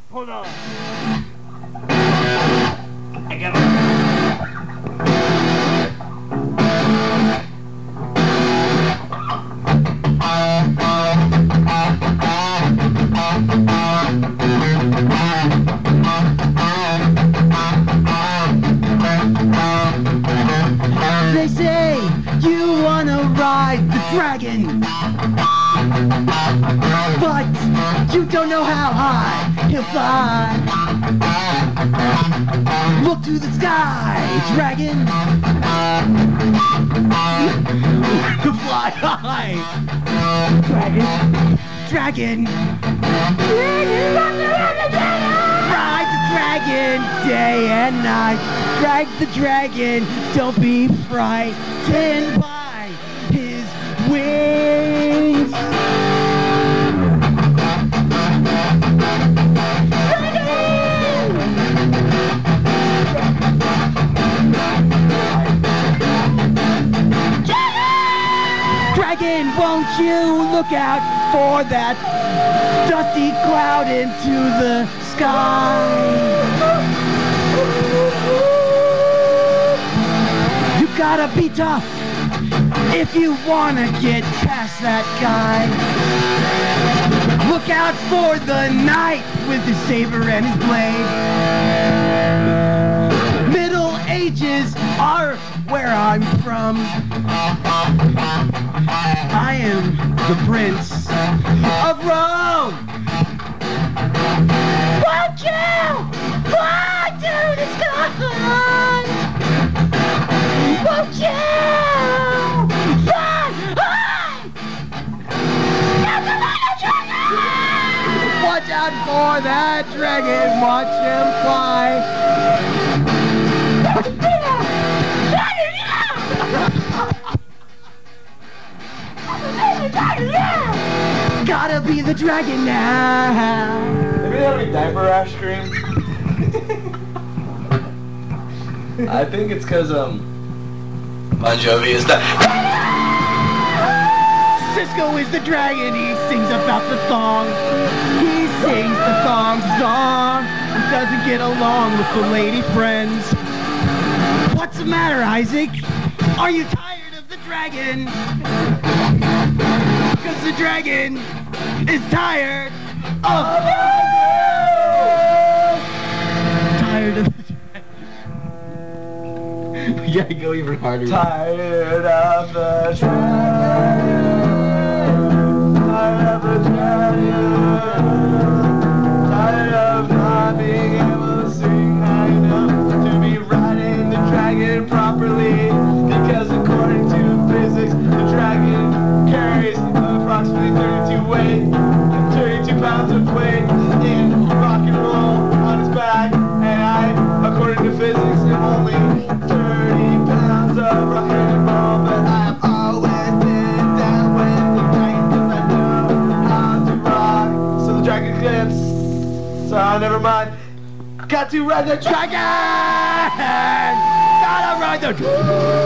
Hold on. I gotta... They say you wanna ride the dragon, but you don't know how high he'll fly. Look to the sky, dragon. Fly high. Dragon. Ride the dragon day and night. Drag the dragon, don't be frightened by his wings. Dragon, won't you look out for that dusty cloud into the sky? You gotta be tough if you wanna get past that guy. Look out for the knight with his saber and his blade. Middle Ages are where I'm from. I am the Prince of Rome. Won't you fly to the sky? Won't you fly high? Watch out for that dragon. Watch him fly. Gotta be the dragon now. Maybe they have any diaper rash cream. I think it's because Bon Jovi is the. Cisco is the dragon. He sings about the thong. He sings the thong song. He doesn't get along with the lady friends. What's the matter, Isaac? Are you tired of the dragon? Because the dragon is tired of you! Tired of the dragon. You gotta go even harder. Tired of the dragon. Tired of the dragon. Tired of not being able to sing high enough to be riding the dragon properly. Because according to physics, the dragon carries approximately 32 pounds of weight in rock and roll on his back, and I, according to physics, am only 30 pounds of rock and roll, but I've always been down when the dragon, 'cause I know how to rock. So the dragon clips, so never mind. Got to ride the dragon! Gotta ride the dragon!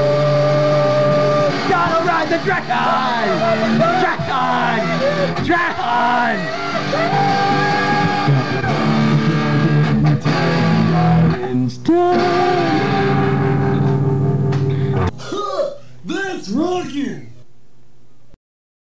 Gotta ride the dragon! Dragon! Dragon! Dragon's done.